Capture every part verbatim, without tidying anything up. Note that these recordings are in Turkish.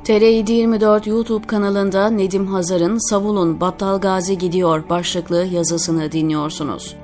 T R yedi yirmi dört YouTube kanalında Nedim Hazar'ın "Savulun, Battal Gazi gidiyor" başlıklı yazısını dinliyorsunuz.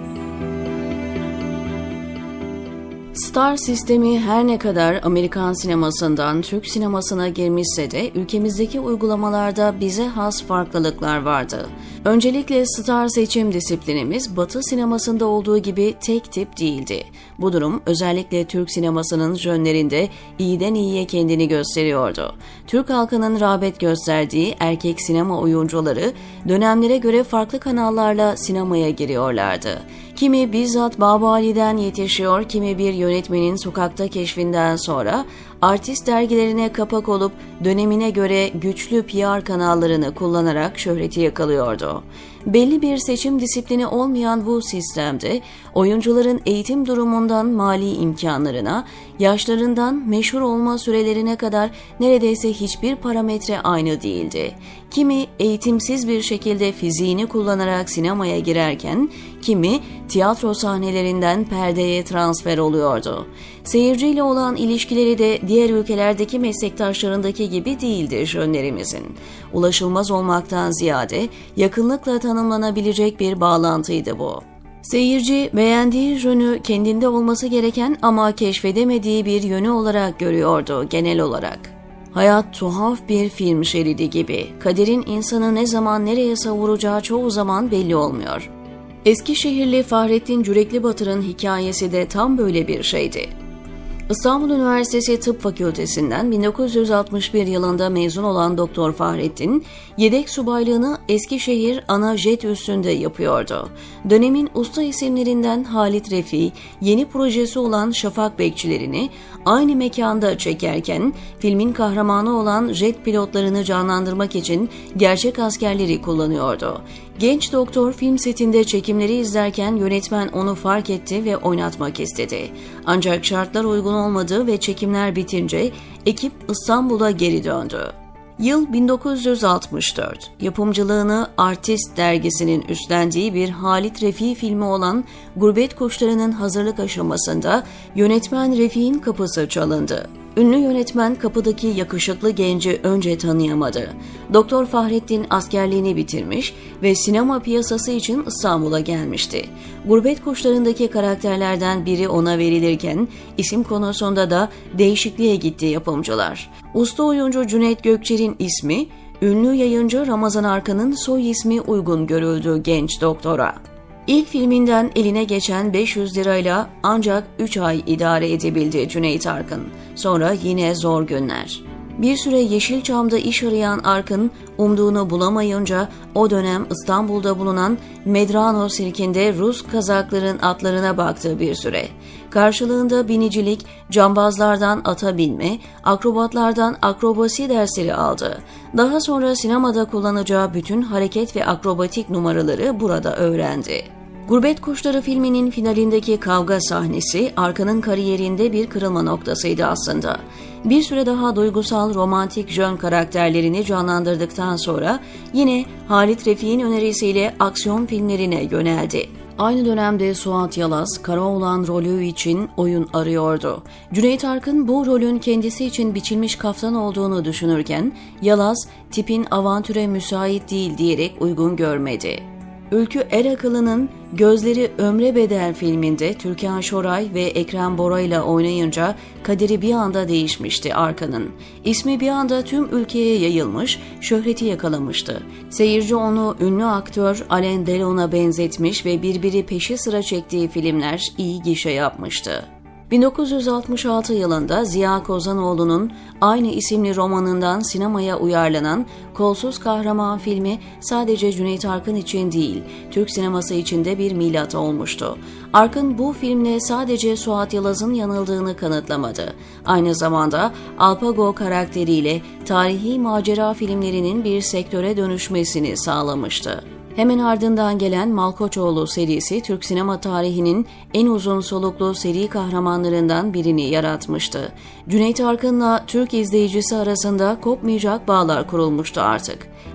Star sistemi her ne kadar Amerikan sinemasından Türk sinemasına girmişse de ülkemizdeki uygulamalarda bize has farklılıklar vardı. Öncelikle star seçim disiplinimiz Batı sinemasında olduğu gibi tek tip değildi. Bu durum özellikle Türk sinemasının jönlerinde iyiden iyiye kendini gösteriyordu. Türk halkının rağbet gösterdiği erkek sinema oyuncuları dönemlere göre farklı kanallarla sinemaya giriyorlardı. Kimi bizzat Babali'den yetişiyor, kimi bir yönetmenin sokakta keşfinden sonra artist dergilerine kapak olup dönemine göre güçlü P R kanallarını kullanarak şöhreti yakalıyordu. Belli bir seçim disiplini olmayan bu sistemde oyuncuların eğitim durumundan mali imkanlarına, yaşlarından meşhur olma sürelerine kadar neredeyse hiçbir parametre aynı değildi. Kimi eğitimsiz bir şekilde fiziğini kullanarak sinemaya girerken, kimi tiyatro sahnelerinden perdeye transfer oluyordu. Seyirciyle olan ilişkileri de diğer ülkelerdeki meslektaşlarındaki gibi değildi jönlerimizin. Ulaşılmaz olmaktan ziyade yakınlıkla tanımlanabilecek bir bağlantıydı bu. Seyirci beğendiği jönü kendinde olması gereken ama keşfedemediği bir yönü olarak görüyordu genel olarak. Hayat tuhaf bir film şeridi gibi. Kaderin insanı ne zaman nereye savuracağı çoğu zaman belli olmuyor. Eskişehirli Fahrettin Cürekli Batır'ın hikayesi de tam böyle bir şeydi. İstanbul Üniversitesi Tıp Fakültesinden bin dokuz yüz altmış bir yılında mezun olan Doktor Fahrettin, yedek subaylığını Eskişehir ana jet üssünde yapıyordu. Dönemin usta isimlerinden Halit Refi, yeni projesi olan Şafak Bekçilerini aynı mekanda çekerken, filmin kahramanı olan jet pilotlarını canlandırmak için gerçek askerleri kullanıyordu. Genç doktor film setinde çekimleri izlerken yönetmen onu fark etti ve oynatmak istedi. Ancak şartlar uygun olmadı ve çekimler bitince ekip İstanbul'a geri döndü. Yıl bin dokuz yüz altmış dört. Yapımcılığını Artist dergisinin üstlendiği bir Halit Refi filmi olan Gurbet Kuşları'nın hazırlık aşamasında yönetmen Refi'nin kapısı çalındı. Ünlü yönetmen kapıdaki yakışıklı genci önce tanıyamadı. Doktor Fahrettin askerliğini bitirmiş ve sinema piyasası için İstanbul'a gelmişti. Gurbet Kuşları'ndaki karakterlerden biri ona verilirken isim konusunda da değişikliğe gitti yapımcılar. Usta oyuncu Cüneyt Gökçer'in ismi, ünlü yayıncı Ramazan Arkan'ın soy ismi uygun görüldü genç doktora. İlk filminden eline geçen beş yüz lirayla ancak üç ay idare edebildi Cüneyt Arkın. Sonra yine zor günler. Bir süre Yeşilçam'da iş arayan Arkın, umduğunu bulamayınca o dönem İstanbul'da bulunan Medrano sirkinde Rus kazakların atlarına baktı bir süre. Karşılığında binicilik, cambazlardan ata binme, akrobatlardan akrobasi dersleri aldı. Daha sonra sinemada kullanacağı bütün hareket ve akrobatik numaraları burada öğrendi. Gurbet Kuşları filminin finalindeki kavga sahnesi Arkın'ın kariyerinde bir kırılma noktasıydı aslında. Bir süre daha duygusal romantik jön karakterlerini canlandırdıktan sonra yine Halit Refik'in önerisiyle aksiyon filmlerine yöneldi. Aynı dönemde Suat Yalaz, Karaoğlan rolü için oyun arıyordu. Cüneyt Arkın bu rolün kendisi için biçilmiş kaftan olduğunu düşünürken Yalaz, tipin avantüre müsait değil diyerek uygun görmedi. Ülkü Erakılı'nın Gözleri Ömre Bedel filminde Türkan Şoray ve Ekrem Bora ile oynayınca kaderi bir anda değişmişti Arkın'ın. İsmi bir anda tüm ülkeye yayılmış, şöhreti yakalamıştı. Seyirci onu ünlü aktör Alain Delon'a benzetmiş ve birbiri peşi sıra çektiği filmler iyi gişe yapmıştı. bin dokuz yüz altmış altı yılında Ziya Kozanoğlu'nun aynı isimli romanından sinemaya uyarlanan Kolsuz Kahraman filmi sadece Cüneyt Arkın için değil, Türk sineması için de bir milat olmuştu. Arkın bu filmle sadece Suat Yalaz'ın yanıldığını kanıtlamadı. Aynı zamanda Alpago karakteriyle tarihi macera filmlerinin bir sektöre dönüşmesini sağlamıştı. Hemen ardından gelen Malkoçoğlu serisi Türk sinema tarihinin en uzun soluklu seri kahramanlarından birini yaratmıştı. Cüneyt Arkın'la Türk izleyicisi arasında kopmayacak bağlar kurulmuştu artık.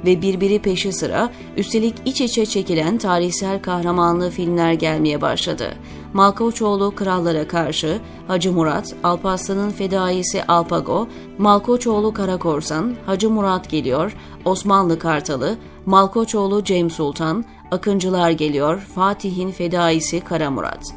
ve birbiri peşi sıra, üstelik iç içe çekilen tarihsel kahramanlı filmler gelmeye başladı. Malkoçoğlu Krallara Karşı, Hacı Murat, Alparslan'ın fedaisi Alpago, Malkoçoğlu Karakorsan, Hacı Murat Geliyor, Osmanlı Kartalı, Malkoçoğlu Cem Sultan, Akıncılar Geliyor, Fatih'in fedaisi Kara Murat.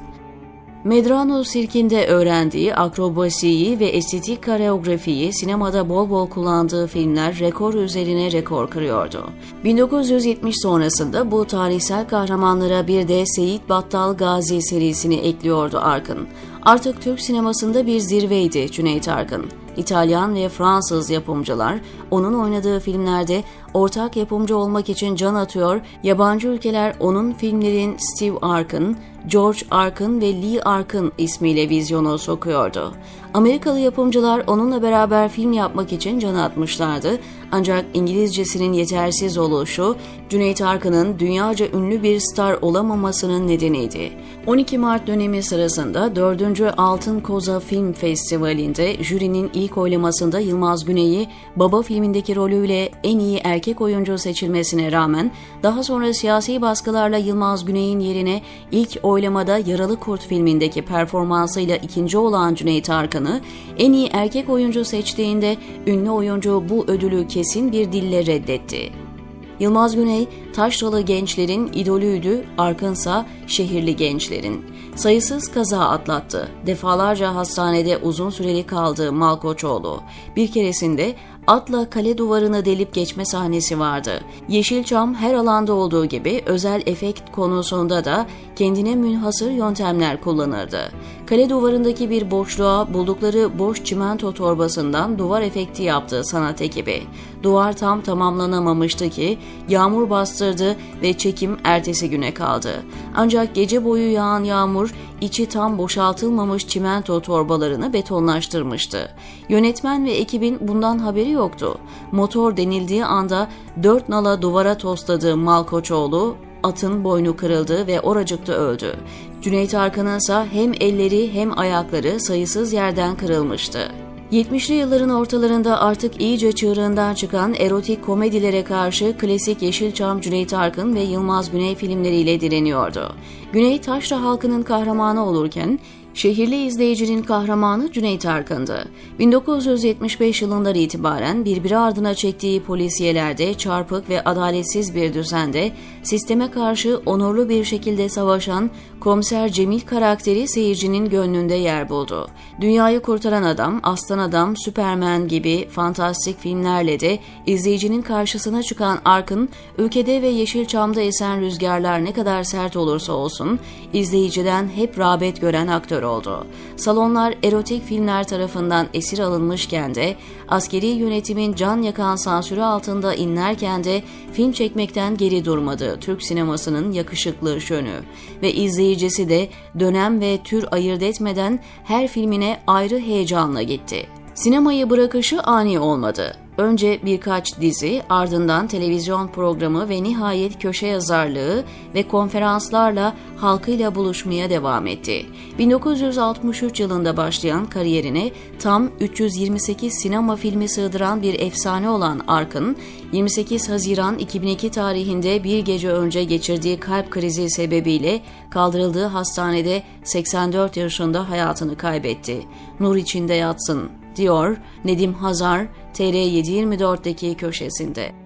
Medrano sirkinde öğrendiği akrobasiyi ve estetik koreografiyi sinemada bol bol kullandığı filmler rekor üzerine rekor kırıyordu. bin dokuz yüz yetmiş sonrasında bu tarihsel kahramanlara bir de Seyit Battal Gazi serisini ekliyordu Arkın. Artık Türk sinemasında bir zirveydi Cüneyt Arkın. İtalyan ve Fransız yapımcılar onun oynadığı filmlerde ortak yapımcı olmak için can atıyor, yabancı ülkeler onun filmlerin Steve Arkın, George Arkın ve Lee Arkın ismiyle vizyona sokuyordu. Amerikalı yapımcılar onunla beraber film yapmak için can atmışlardı, ancak İngilizcesinin yetersiz oluşu Cüneyt Arkın'ın dünyaca ünlü bir star olamamasının nedeniydi. on iki Mart dönemi sırasında dördüncü Altın Koza Film Festivali'nde jürinin ilk oylamasında Yılmaz Güney'i Baba filmindeki rolüyle en iyi erkek oyuncu seçilmesine rağmen daha sonra siyasi baskılarla Yılmaz Güney'in yerine ilk oylamada Yaralı Kurt filmindeki performansıyla ikinci olan Cüneyt Arkın'ı en iyi erkek oyuncu seçtiğinde ünlü oyuncu bu ödülü kesin bir dille reddetti. Yılmaz Güney, taşralı gençlerin idolüydü, Arkınsa şehirli gençlerin. Sayısız kaza atlattı. Defalarca hastanede uzun süreli kaldı Malkoçoğlu. Bir keresinde atla kale duvarını delip geçme sahnesi vardı. Yeşilçam her alanda olduğu gibi özel efekt konusunda da kendine münhasır yöntemler kullanırdı. Kale duvarındaki bir boşluğa buldukları boş çimento torbasından duvar efekti yaptı sanat ekibi. Duvar tam tamamlanamamıştı ki yağmur bastırdı ve çekim ertesi güne kaldı. Ancak gece boyu yağan yağmur içi tam boşaltılmamış çimento torbalarını betonlaştırmıştı. Yönetmen ve ekibin bundan haberi yoktu. Motor denildiği anda dört nala duvara tosladığı Malkoçoğlu atın boynu kırıldı ve oracıkta öldü. Cüneyt Arkın'ın ise hem elleri hem ayakları sayısız yerden kırılmıştı. yetmişli yılların ortalarında artık iyice çığırından çıkan erotik komedilere karşı klasik Yeşilçam Cüneyt Arkın ve Yılmaz Güney filmleriyle direniyordu. Güney taşra halkının kahramanı olurken şehirli izleyicinin kahramanı Cüneyt Arkın'dı. bin dokuz yüz yetmiş beş yılından itibaren birbiri ardına çektiği polisiyelerde çarpık ve adaletsiz bir düzende sisteme karşı onurlu bir şekilde savaşan Komiser Cemil karakteri seyircinin gönlünde yer buldu. Dünyayı Kurtaran Adam, Aslan Adam, Süperman gibi fantastik filmlerle de izleyicinin karşısına çıkan Arkın, ülkede ve Yeşilçam'da esen rüzgarlar ne kadar sert olursa olsun izleyiciden hep rağbet gören aktör oldu. Salonlar erotik filmler tarafından esir alınmışken de, askeri yönetimin can yakan sansürü altında inlerken de film çekmekten geri durmadı Türk sinemasının yakışıklı şönü ve izleyicisi de dönem ve tür ayırt etmeden her filmine ayrı heyecanla gitti. Sinemayı bırakışı ani olmadı. Önce birkaç dizi, ardından televizyon programı ve nihayet köşe yazarlığı ve konferanslarla halkıyla buluşmaya devam etti. bin dokuz yüz altmış üç yılında başlayan kariyerine tam üç yüz yirmi sekiz sinema filmi sığdıran bir efsane olan Arkın, yirmi sekiz Haziran iki bin iki tarihinde bir gece önce geçirdiği kalp krizi sebebiyle kaldırıldığı hastanede seksen dört yaşında hayatını kaybetti. Nur içinde yatsın, diyor Nedim Hazar T R yedi yirmi dört'teki köşesinde.